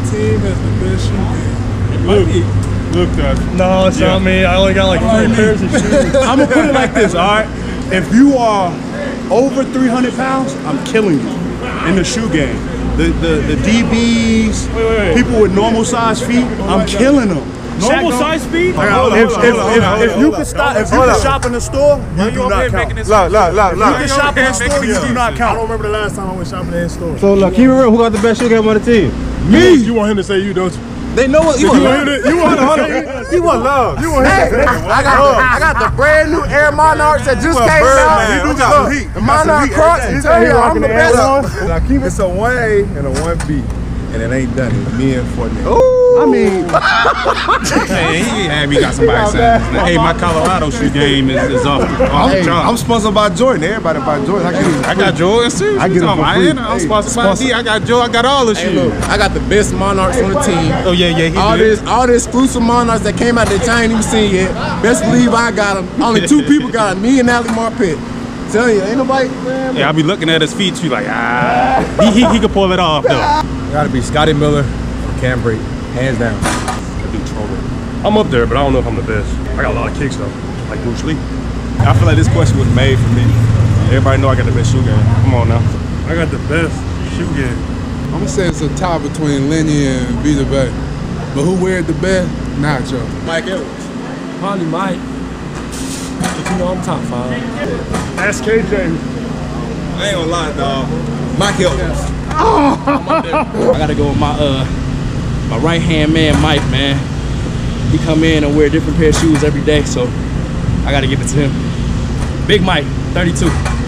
team has the best shoe game. Look, No, it's not me. I only got like 3 pairs of shoes. I'm gonna put it like this, all right? If you are over 300 pounds, I'm killing you in the shoe game. The DBs, people with normal size feet, I'm killing them. Normal size feet? If you can shop in the store, you do not count. If you can shop in the store, you do not count. I don't remember the last time I went shopping in the store. So look, keep it real. Who got the best shoe game on the team? Me. You want him to say you, don't you? They know what you want. You want love. You want love. You want him. I got the brand new Air Monarchs that just came out. You got some heat. The Monarch Crocs. I tell you, I'm the best. Now keep it a 1A and a 1B, and it ain't done. It's me and Fortnite. I mean, Hey, we got somebody saying, hey, my Colorado shoe game is off the chart. I'm sponsored by Jordan. Everybody buy Jordan. I got Jordans too. I get them for free. I'm sponsored by D. I got Joe. I got all the shoes. Look, I got the best Monarchs on the team. Oh yeah, All the exclusive Monarchs that came out that I ain't even seen yet. Best believe I got them. Only 2 people got them. Me and Ali Marpet. Tell you, ain't nobody. Man. Yeah, I be looking at his feet too, like he can pull it off though. Gotta be Scotty Miller or Cam Brate, hands down. I do trolling. I'm up there, but I don't know if I'm the best. I got a lot of kicks though, like Bruce Lee. I feel like this question was made for me. Everybody know I got the best shoe game. Come on now. I got the best shoe game. I'm gonna say it's a tie between Lenny and Vita Bay. But who wear it the best? Nacho. Mike Edwards. Probably Mike. But you know I'm top 5. Ask KJ. I ain't gonna lie, dog. Mike Edwards. I gotta go with my right hand man, Mike, man. He come in and wear a different pair of shoes every day, so I gotta give it to him. Big Mike, 32.